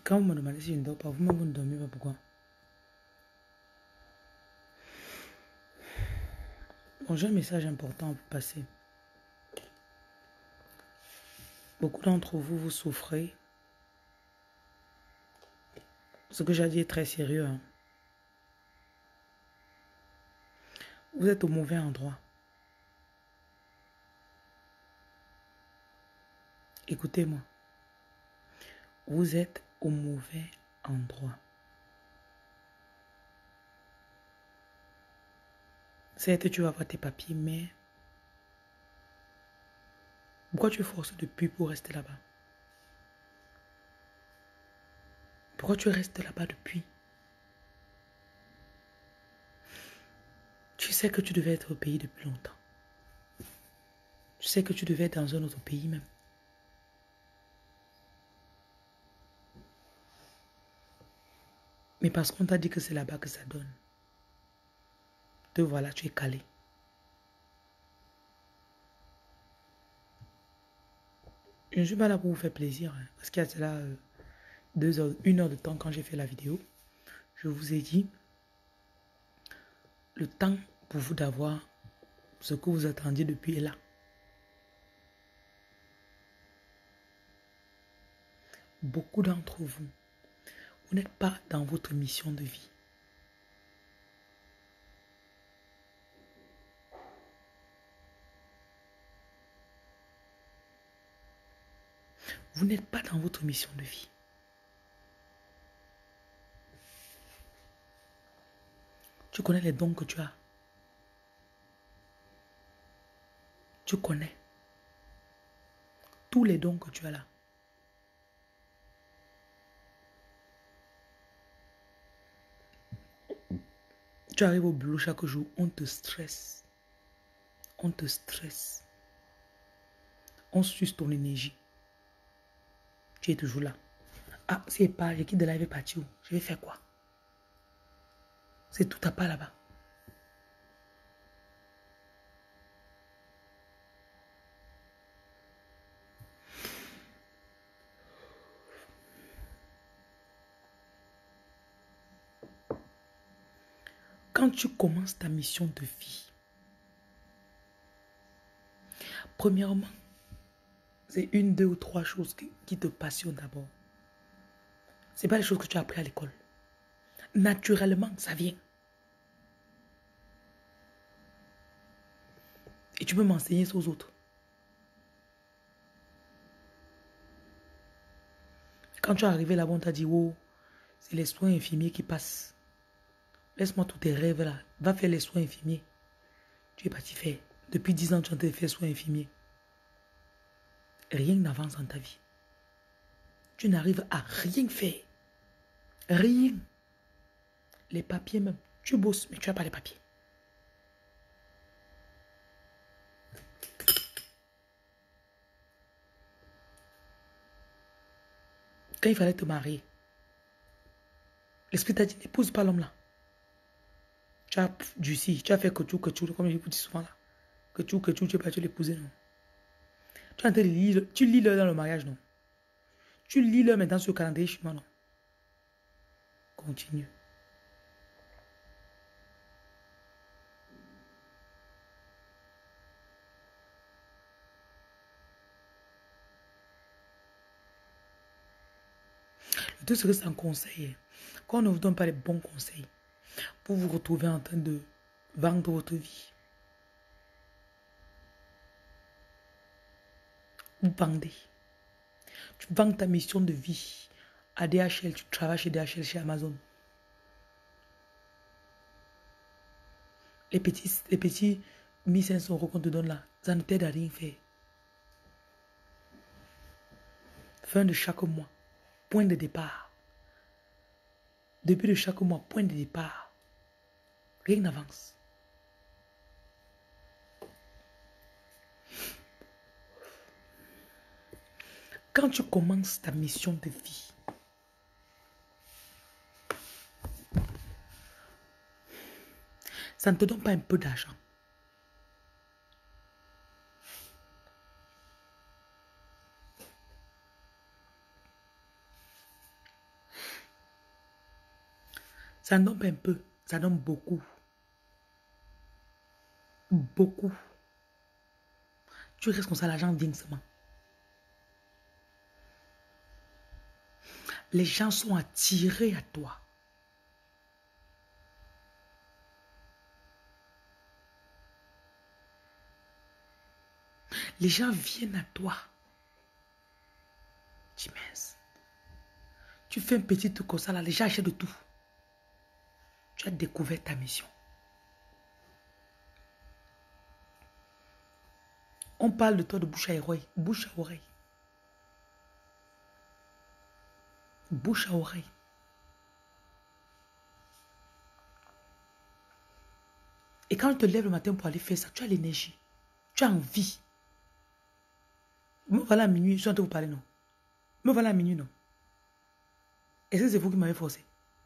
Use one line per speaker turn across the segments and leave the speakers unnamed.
Quand vous me demandez si je ne dors pas, vous-même vous ne dormez pas, pourquoi? Bon, j'ai un message important à vous passer. Beaucoup d'entre vous, vous souffrez. Ce que j'ai dit est très sérieux. Hein. Vous êtes au mauvais endroit. Écoutez-moi. Vous êtes au mauvais endroit. Certes, tu vas avoir tes papiers, mais pourquoi tu forces depuis pour rester là-bas? Pourquoi tu restes là-bas depuis? Tu sais que tu devais être au pays depuis longtemps. Tu sais que tu devais être dans un autre pays même. Mais parce qu'on t'a dit que c'est là-bas que ça donne. Te voilà, tu es calé. Je ne suis pas là pour vous faire plaisir. Hein, parce qu'il y a cela 2 heures, 1 heure de temps quand j'ai fait la vidéo. Je vous ai dit le temps pour vous d'avoir ce que vous attendiez depuis est là. Beaucoup d'entre vous, vous n'êtes pas dans votre mission de vie. Vous n'êtes pas dans votre mission de vie. Tu connais les dons que tu as. Tu connais tous les dons que tu as là. Tu arrives au boulot chaque jour, on te stresse. On te stresse. On suce ton énergie. Tu es toujours là. Ah, c'est pas, je quitte de là, je vais partir où? Je vais faire quoi? C'est tout à pas là-bas. Quand tu commences ta mission de vie, premièrement, c'est 1, 2 ou 3 choses qui te passionnent d'abord. Ce n'est pas les choses que tu as appris à l'école. Naturellement, ça vient. Et tu peux m'enseigner ça aux autres. Quand tu es arrivé là-bas, on t'a dit, oh, c'est les soins infirmiers qui passent. Laisse-moi tous tes rêves là. Va faire les soins infirmiers. Tu es parti faire. Depuis 10 ans, tu es en train de faire soins infirmiers. Rien n'avance dans ta vie. Tu n'arrives à rien faire. Rien. Les papiers même. Tu bosses, mais tu n'as pas les papiers. Quand il fallait te marier, l'esprit t'a dit, n'épouse pas l'homme là. Tu as du si, tu as fait que tu, comme je vous dis souvent là. Que tu es pas tu l'épouser, non. Tu es en train de lire, tu lis l'heure dans le mariage, non. Tu lis l'heure maintenant sur le calendrier chinois, non. Continue. Le tout, c'est que c'est un conseil. Quand on ne vous donne pas les bons conseils, vous vous retrouvez en train de vendre votre vie. Vous vendez. Tu vends ta mission de vie à DHL, tu travailles chez DHL, chez Amazon. Les petits 1500 € qu'on te donne là, ça ne t'aide à rien faire. Fin de chaque mois, point de départ. Début de chaque mois, point de départ. Rien n'avance. Quand tu commences ta mission de vie, ça ne te donne pas un peu d'argent. Ça ne donne pas un peu, ça donne beaucoup. Beaucoup. Tu restes comme ça, l'argent vient seulement. Les gens sont attirés à toi. Les gens viennent à toi. Tu mince. Tu fais un petit truc comme ça, là, les gens achètent de tout. Tu as découvert ta mission. On parle de toi de bouche à oreille. Bouche à oreille. Bouche à oreille. Et quand tu te lèves le matin pour aller faire ça, tu as l'énergie. Tu as envie. Me voilà à minuit, je suis en train de vous parler, non? Me voilà à minuit, non? Est-ce que c'est vous qui m'avez forcé?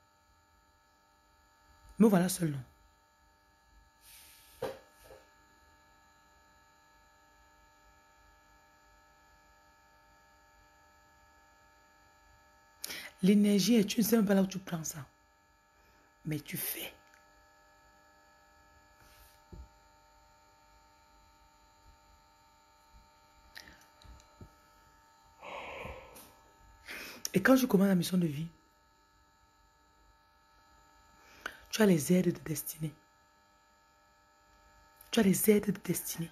Me voilà seul, non? L'énergie, et tu ne sais même pas là où tu prends ça. Mais tu fais. Et quand je commence la mission de vie, tu as les aides de destinée. Tu as les aides de destinée.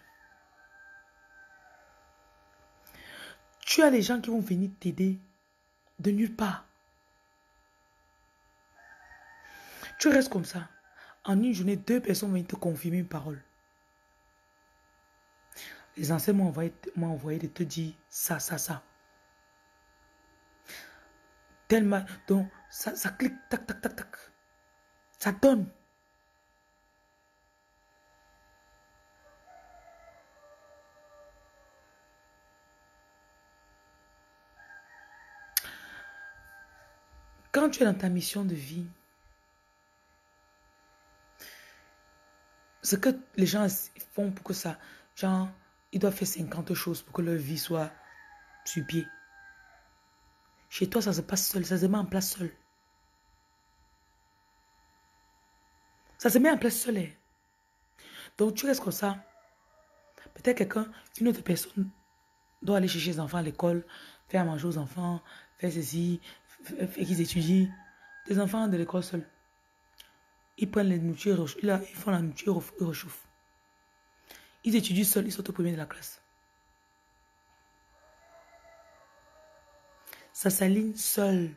Tu as les gens qui vont venir t'aider de nulle part. Tu restes comme ça. En une journée, 2 personnes vont te confirmer une parole. Les anciens m'ont envoyé de te dire ça, ça, ça. Tellement, donc, ça clique, tac, tac, tac, tac. Ça donne. Quand tu es dans ta mission de vie, ce que les gens font pour que ça, genre, ils doivent faire 50 choses pour que leur vie soit sur pied. Chez toi, ça se passe seul, ça se met en place seul. Ça se met en place seul. Hein. Donc, tu restes comme ça. Peut-être quelqu'un, une autre personne doit aller chercher les enfants à l'école, faire à manger aux enfants, faire ceci, faire qu'ils étudient. Les enfants de l'école seuls. Ils prennent les nourritures, ils font la nourriture, ils réchauffent. Ils étudient seuls, ils sont au premier de la classe. Ça s'aligne seul.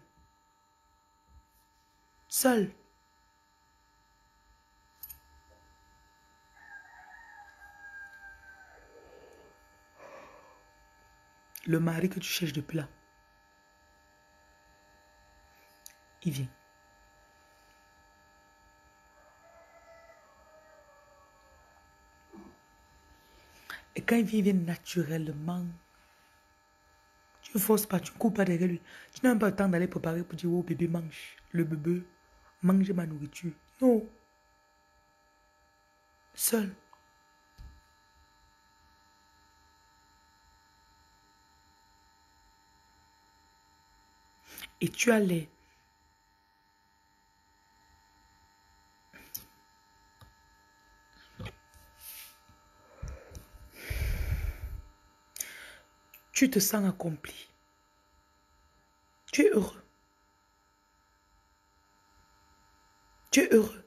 Seul. Le mari que tu cherches depuis là, il vient. Et quand il vient naturellement. Tu ne forces pas, tu ne cours pas derrière lui. Tu n'as même pas le temps d'aller préparer pour dire, oh bébé mange. Le bébé, mange ma nourriture. Non. Seul. Et tu as les... Tu te sens accompli. Tu es heureux. Tu es heureux.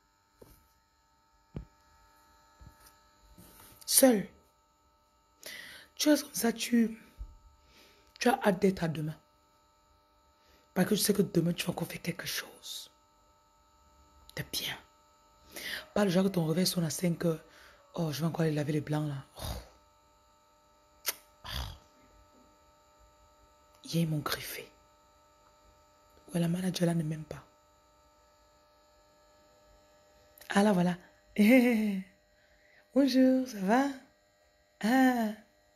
Seul. Tu es comme ça, tu as hâte d'être à demain. Parce que tu sais que demain, tu vas encore faire quelque chose. De bien. Pas le genre que ton réveil sonne à 5 heures. Oh, je vais encore aller laver les blancs là. Hier, ils m'ont griffé. Ouais, la manager là ne m'aime pas. Ah là, voilà. Bonjour, ça va? Ah.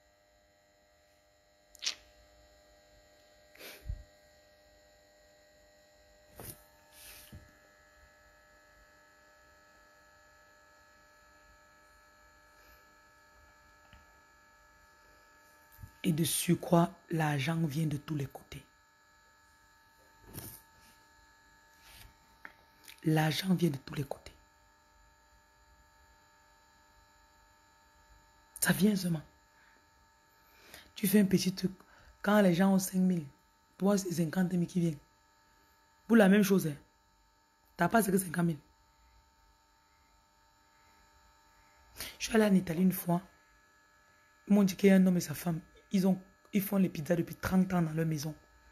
Et de surcroît, l'argent vient de tous les côtés. L'argent vient de tous les côtés. Ça vient seulement. Tu fais un petit truc. Quand les gens ont 5 000, toi, c'est 50 000 qui viennent. Pour la même chose, hein. Tu n'as pas ce que 50 000. Je suis allée en Italie une fois. Ils m'ont dit qu'il y a un homme et sa femme. Ils font les pizzas depuis 30 ans dans leur maison.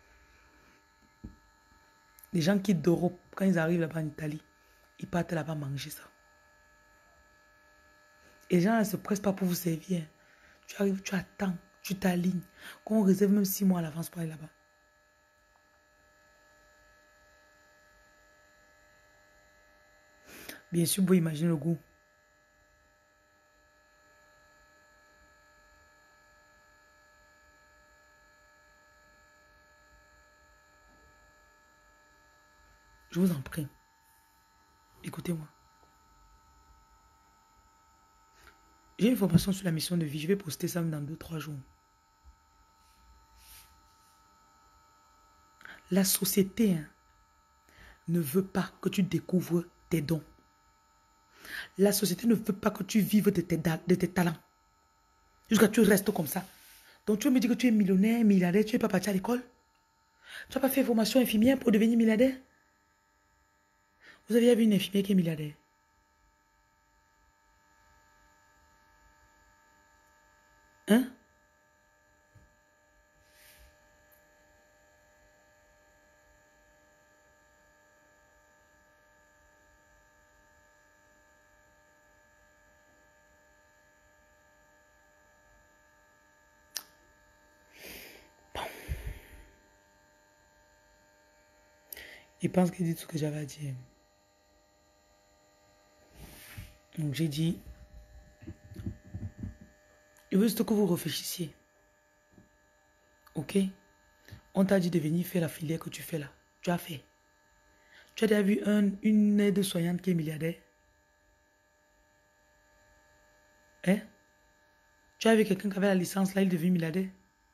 Les gens quittent d'Europe, quand ils arrivent là-bas en Italie, ils partent là-bas manger ça. Et les gens ne se pressent pas pour vous servir. Tu arrives, tu attends, tu t'alignes. Qu'on réserve même 6 mois à l'avance pour aller là-bas. Bien sûr, vous imaginez le goût. Je vous en prie. Écoutez-moi. J'ai une formation sur la mission de vie. Je vais poster ça dans 2-3 jours. La société ne veut pas que tu découvres tes dons. La société ne veut pas que tu vives de tes talents. Jusqu'à ce que tu restes comme ça. Donc tu veux me dire que tu es millionnaire, milliardaire, tu n'es pas parti à l'école? Tu n'as pas fait formation infirmière pour devenir milliardaire? Vous avez vu une infirmière qui est milliardaire? Hein? Bon. Il pense qu'il dit tout ce que j'avais à dire. Donc j'ai dit, je veux juste que vous réfléchissiez. Ok? On t'a dit de venir faire la filière que tu fais là. Tu as fait. Tu as déjà vu une aide-soignante qui est milliardaire? Hein? Tu as vu quelqu'un qui avait la licence là, il est devenu milliardaire?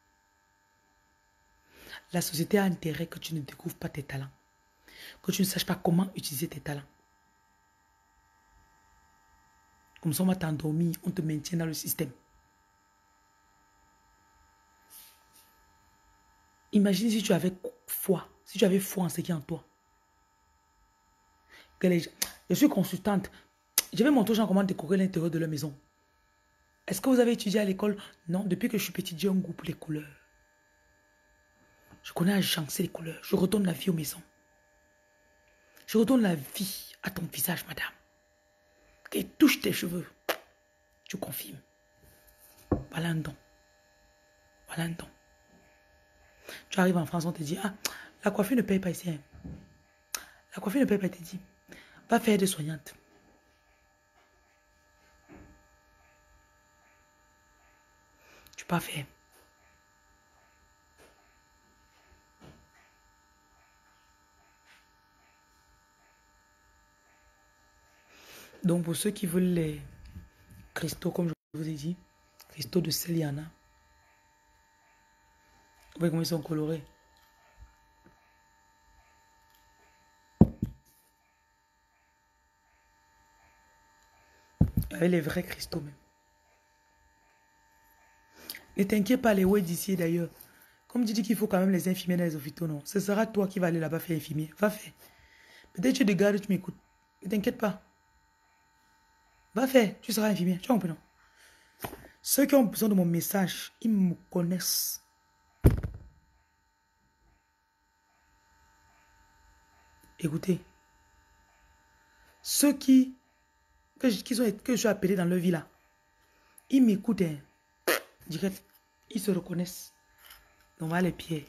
La société a intérêt que tu ne découvres pas tes talents. Que tu ne saches pas comment utiliser tes talents. Comme ça, on va t'endormir, on te maintient dans le système. Imagine si tu avais foi, si tu avais foi en ce qui est en toi. Je suis consultante. Je vais montrer aux gens comment décorer l'intérieur de leur maison. Est-ce que vous avez étudié à l'école? Non, depuis que je suis petite, j'ai un goût pour les couleurs. Je connais agencer les couleurs. Je redonne la vie aux maisons. Je redonne la vie à ton visage, madame. Et touche tes cheveux. Tu confirmes. Voilà un don. Voilà un don. Tu arrives en France, on te dit, ah, la coiffure ne paye pas ici. Hein. La coiffure ne paye pas, te dit. Va faire des soignantes. Tu peux pas faire. Donc, pour ceux qui veulent les cristaux, comme je vous ai dit, cristaux de sel, il y en a. Vous voyez comment ils sont colorés. Avec les vrais cristaux même. Ne t'inquiète pas, les ouais d'ici d'ailleurs. Comme tu dis qu'il faut quand même les infirmiers dans les hôpitaux, non. Ce sera toi qui vas aller là-bas faire infirmier. Va faire. Peut-être tu es de garde, tu m'écoutes. Ne t'inquiète pas. Va faire, tu seras infirmier. Tu comprends, non? Ceux qui ont besoin de mon message, ils me connaissent. Écoutez. Ceux que je suis appelé dans leur vie là, ils m'écoutent. Hein. Direct, ils se reconnaissent. On va les pieds.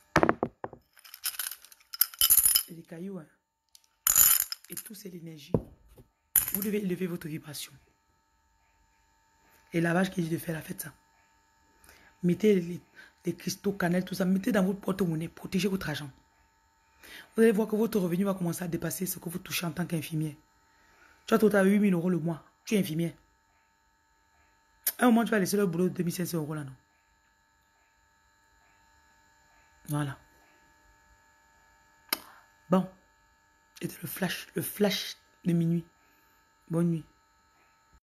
Et les cailloux. Hein. Et tout c'est l'énergie. Vous devez élever votre vibration. Et lavage qui dit de faire, la fête ça. Mettez les cristaux, cannelle, tout ça. Mettez dans votre porte-monnaie. Protégez votre argent. Vous allez voir que votre revenu va commencer à dépasser ce que vous touchez en tant qu'infirmier. Tu as total 8 000 € le mois. Tu es infirmier. À un moment, tu vas laisser le boulot de 2 500 € là, non? Voilà. Bon. C'était le flash de minuit. Bonne nuit.